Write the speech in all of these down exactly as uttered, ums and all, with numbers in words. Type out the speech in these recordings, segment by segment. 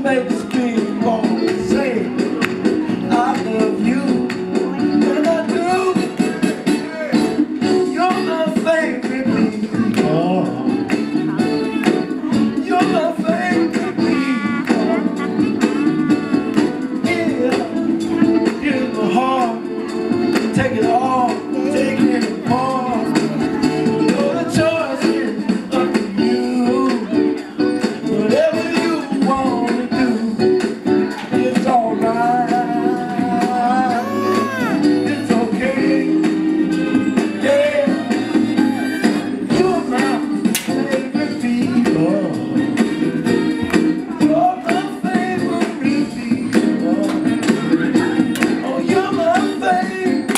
makes me want to say I love you, and I do. You're my favorite people. You're my favorite people. Yeah, here's my heart. Take it all, take it apart. You're the choice is up to you. Whatever you want to do, it's alright. It's okay. Yeah, you're my favorite people. You're my favorite people. Oh, you're my favorite.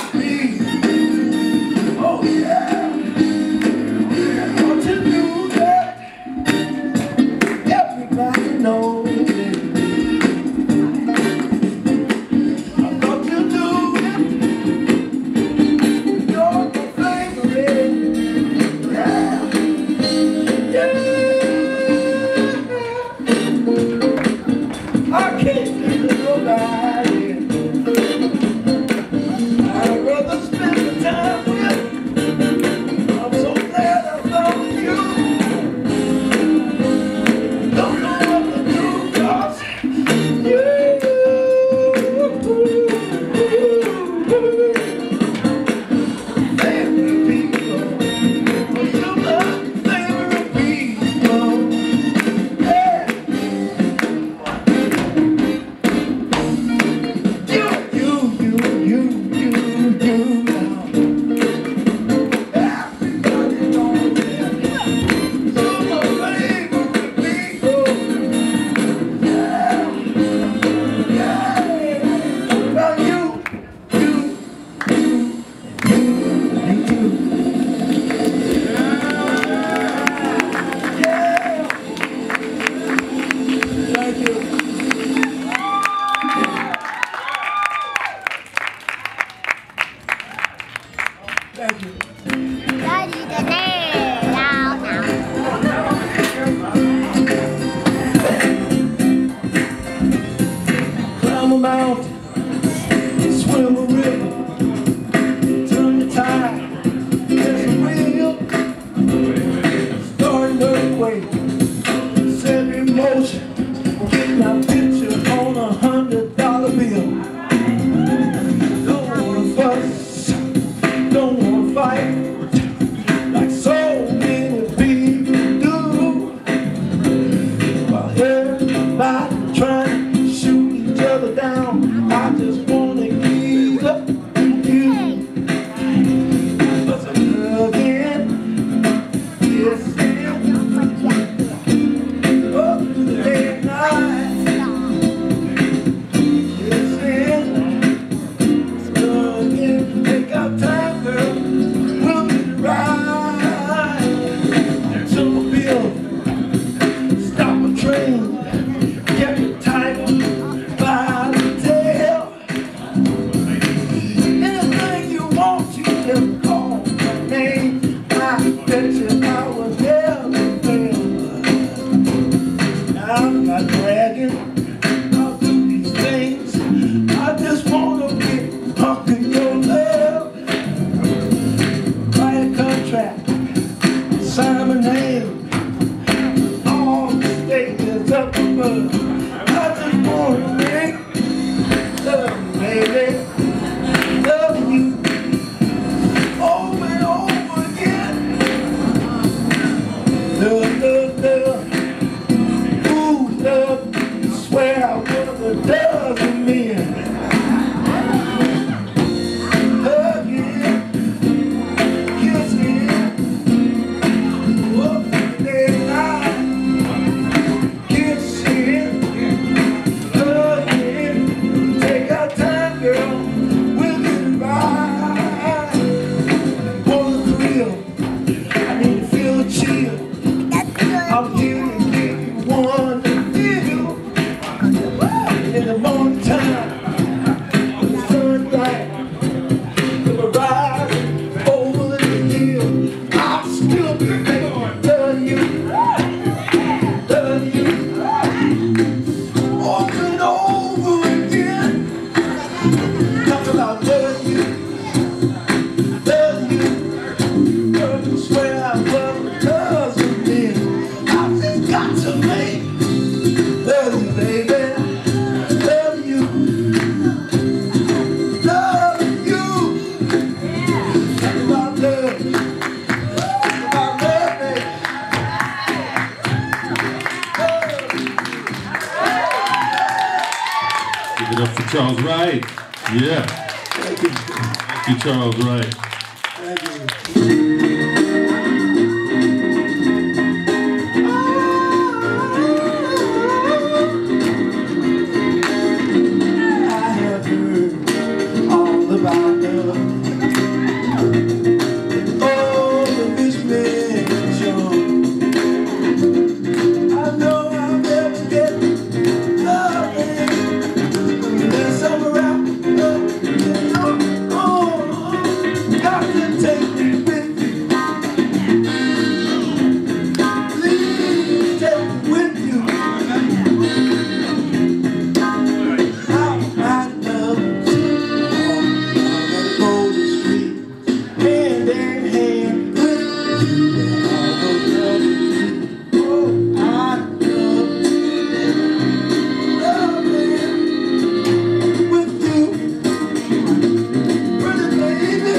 Oh yeah, don't you know that everybody knows it? I thought you knew you're my favorite. Yeah, yeah. I can't think of nobody I'd rather spend the time with. I'm so glad I found you. Don't know what to do, 'cause you favorite people. You're my favorite people. Yeah. You, you, you, you, you, you now. Everybody knows it. You're my favorite people. Yeah, yeah. Now you, you, you, you, you too. Yeah. Thank you. Thank you. Daddy, the nail down now. Climb a mountain, swim a river, turn the tide, there's a wheel, start an earthquake, set in motion, get my picture on a hundred dollar bill. Don't wanna fuss, don't wanna fight, like so many people do, while everybody trying to shoot each other down. I just wanna ease up you. But I'm again, yes, up to the day and night. Yes, again, take our time, girl. We'll get it right. Until the bill, stop a train, get the title by the tail. Anything you want, you just call my name. I bet you I will never fail. I'm not bragging, I'll do these things. I just wanna get punk in your love. Write a contract, sign my name. All the statements up above. I just wanna make love you, baby. Love you over and over again. Love, love, love. Ooh, love. Swear I would have a dozen men. Hug you, kiss you, up to the day and night. Kiss you, hug Give it up for Charles Wright. Yeah. Thank you. Thank you, Charles Wright. Thank you. I have heard all about love. Oh, the fish mention. I know I'll never get love. There's some around. Got to take me with you. Please take me with you. How I love to walk down that golden street, hand in hand with you and all those lovely people. Oh, I love to love with you, pretty baby.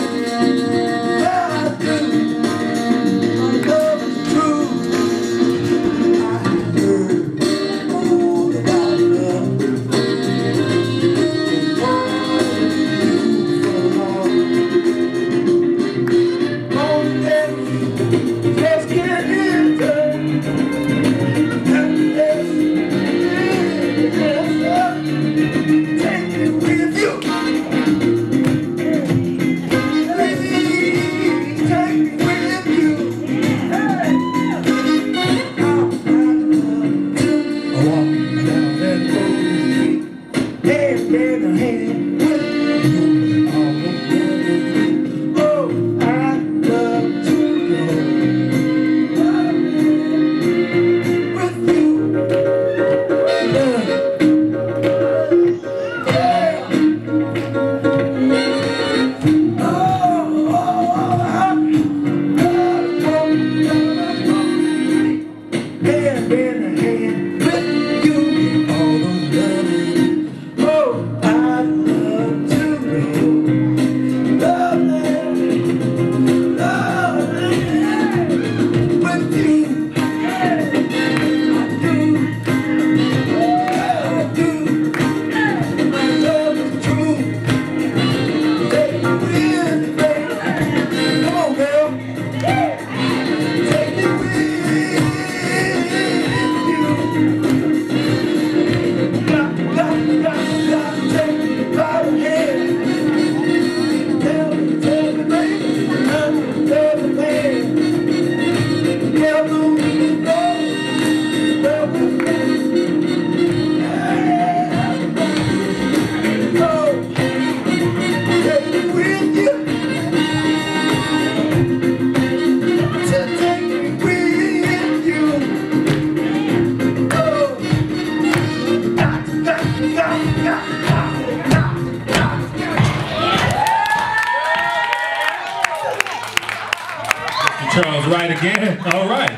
Charles Wright again. All right.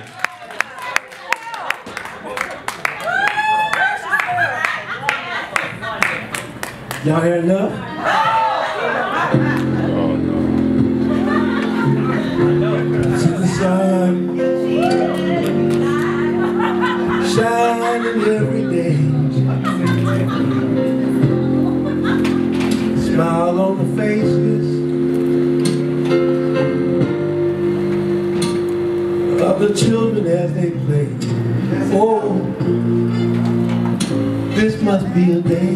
Y'all hear enough? Oh, no. See the sun shining every day. Smile on the faces of the children as they play. Oh, this must be a day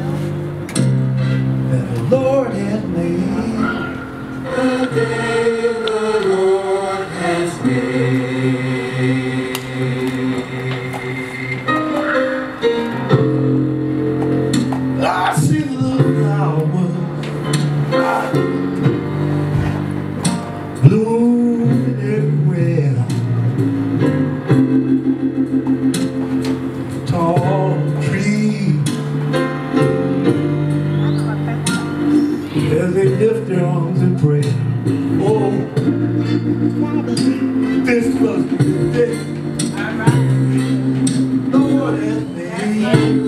that the Lord has made. The day the Lord has made. I see the flowers blooming everywhere. Tall trees as they lift their arms in prayer. Oh, this must be the day the Lord has made.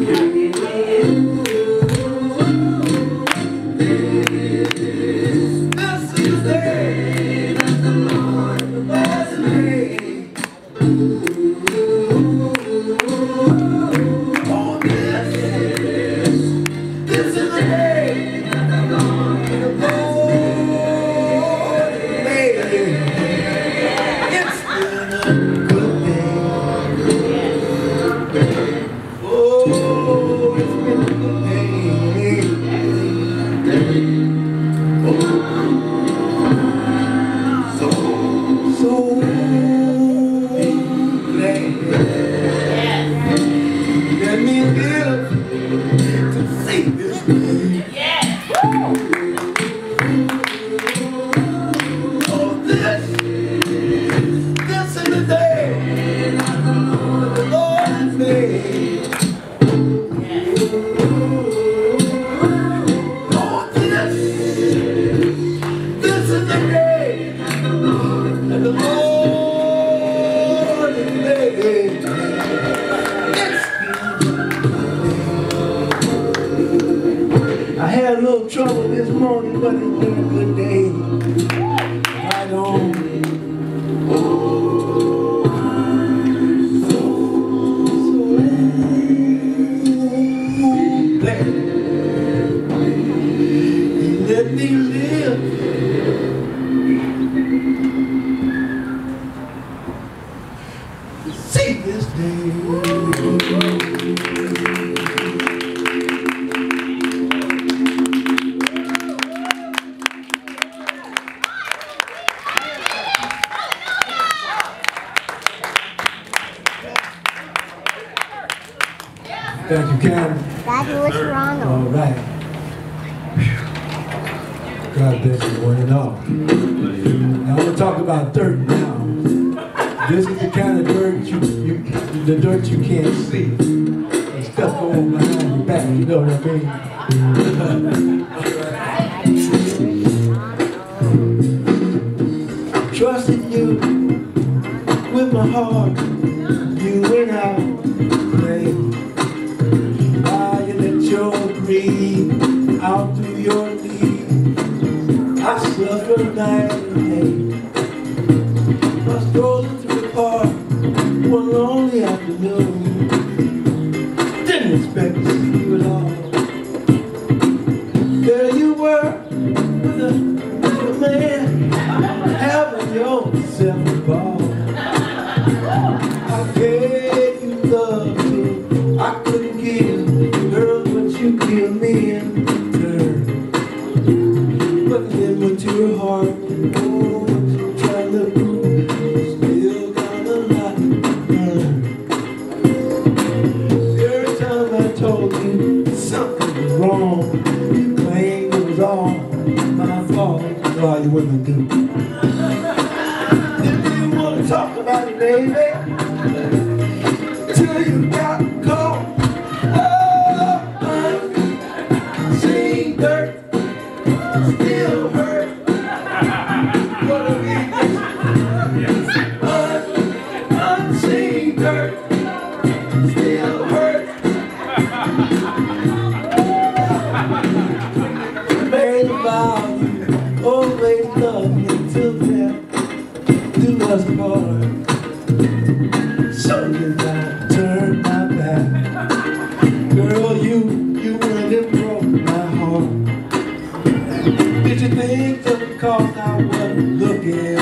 this day. Yeah. Oh, this, this is the day that the Lord has made. Oh, this, this is the day that the Lord has made. I had a little trouble this morning, but it's been a good day. Right on. So, so glad you let me live. To see this day. Thank you, Karen. Daddy, what's wrong? All right. God bless you, one and all. Now, I want to talk about dirt now. This is the kind of dirt you, you the dirt you can't see. The stuff going behind your back, you know what I mean? Trusting you with my heart, you went out and played. Your greed out through your need, I suffer night and day. I strolled through the park one lonely afternoon. Didn't expect to see you at all. There you were with a little man, having yourself a ball. I gave you love till I couldn't give, girl. You give me in return, but then went to your heart. Oh, what you trying to prove? Still got a lot to learn. Every time I told you something was wrong, you claimed it was all my fault. You know how you women do. Didn't you want to talk about it, baby? Till you got caught. Still hurt. What a weakness. Un unseen dirt. Still hurt. Made a vow you always love me till death do us part. So you gotta turn my back. Girl, you, you really broke my heart. Did you think just because I wasn't looking,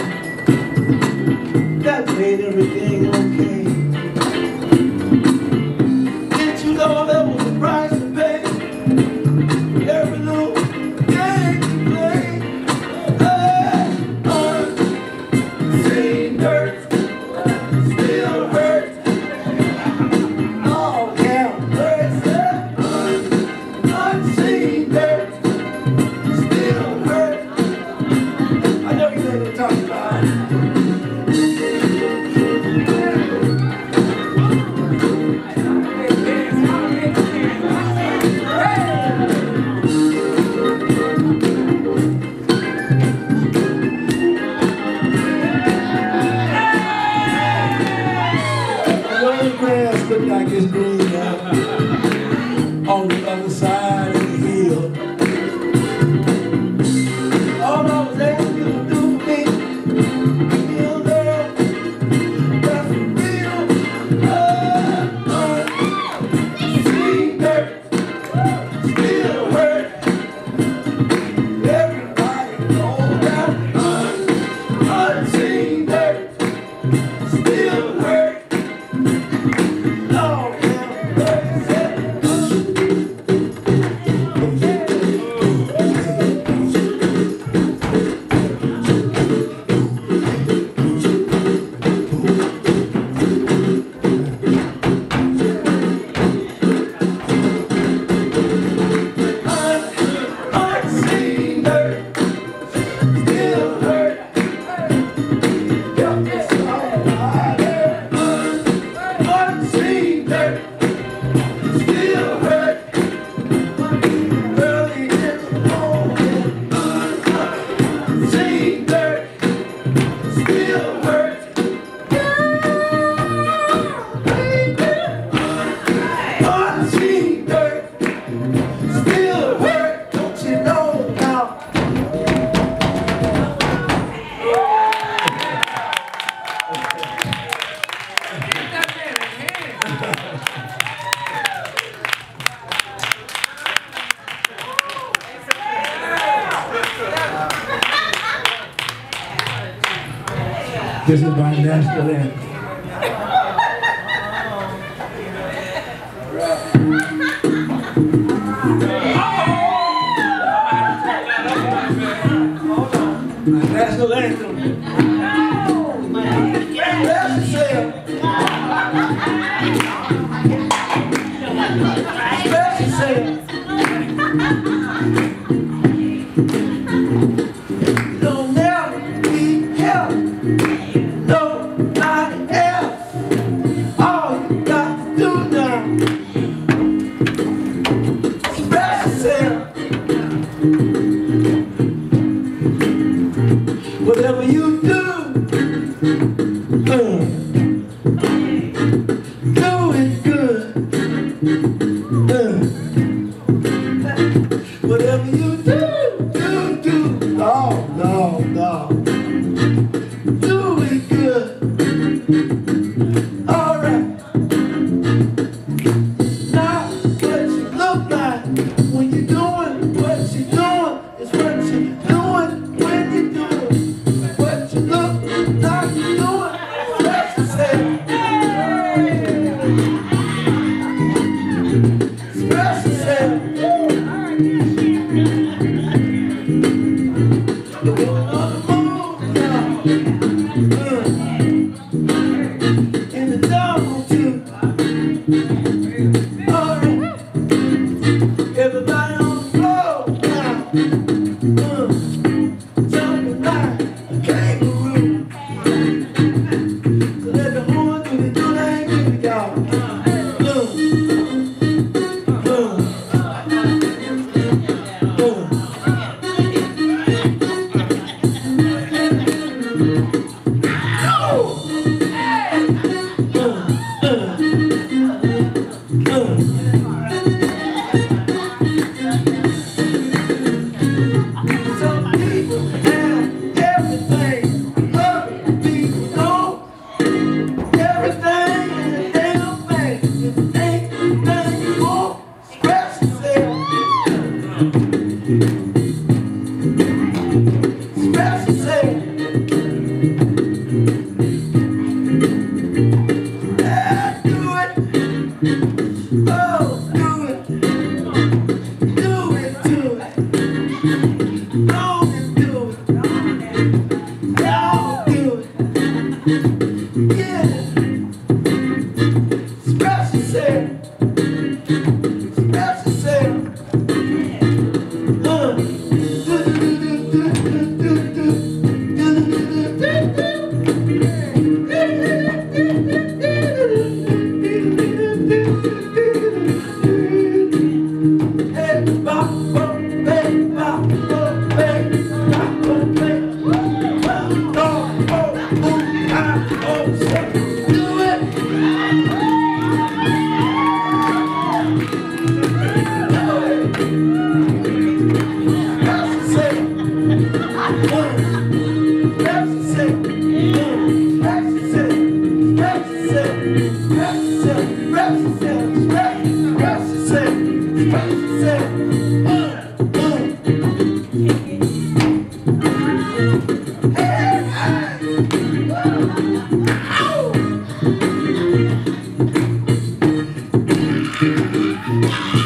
that made everything okay? Did you know there was a price to pay for every little game you play? Hey, unseen dirt still hurt. Oh yeah, mercy, unseen dirt. Grass look like it's green now on the other side of the hill. All I was asking you to do for me, real girl, that's real. Unseen dirt still hurt. Everybody know that unseen dirt still hurt. Oh, yeah. This is my national anthem. My national anthem. That's yourself. That's yourself. Don't never be help nobody else. All you got to do now is express yourself. Whatever you do, uh, do it good. Uh, whatever you do, do, do. No, no, no. Do it good. All right. Now, what you look like when you're doing what you're doing is what you're doing when you're doing what you look like you're doing. Express yourself. Express yourself. You're going on the move now. Uh, in the jungle too. All right. Everybody on the floor now. Uh, jumping like a kangaroo. So let the horn do the do they do it, y'all. Uh, uh, uh. Some people have everything, other people don't. Everything is a damn thing. If it ain't the thing you want, express yourself. Express yourself. Yeah, do it. Oh, do it. Do it, do it. Don't do it. Don't do it. Yeah. Express yourself. Express yourself. Uh. Hey, bop, bop, hey, bop, bop, hey, bop, bop, hey. Bop, bop, bop, ooh, ah, oh, say, do it. Do it. Express yourself. Uh, express yourself. Uh, express yourself. Express yourself. Express yourself. Express yourself. Express yourself. Express yourself. Uh, uh. Hey, hey. Ow.